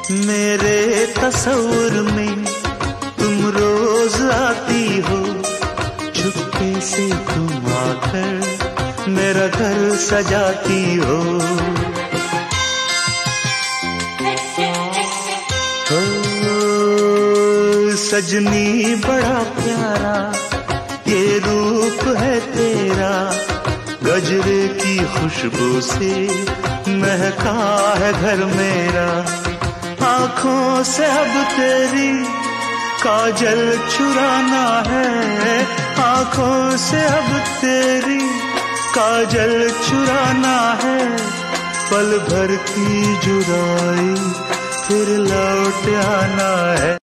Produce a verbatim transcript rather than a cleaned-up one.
मेरे तस्वुर में तुम रोज आती हो, चुपके से तुम आकर मेरा घर सजाती हो। हो सजनी बड़ा प्यारा ये रूप है तेरा, गजरे की खुशबू से महका है घर मेरा। आँखों से अब तेरी काजल चुराना है, आँखों से अब तेरी काजल चुराना है। पल भर की जुदाई फिर लौट आना है।